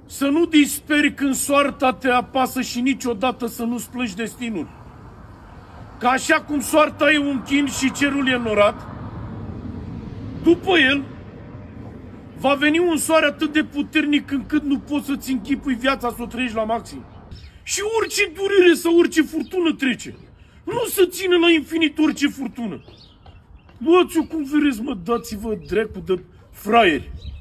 Să nu disperi când soarta te apasă și niciodată să nu-ți plângi destinul. Că așa cum soarta e un chin și cerul e înnorat, după el va veni un soare atât de puternic încât nu poți să-ți închipui viața să o trăiești la maxim. Și orice durere sau orice furtună trece. Nu se ține la infinit orice furtună. Luați-o cum vreți, mă, dați-vă dracu de fraieri.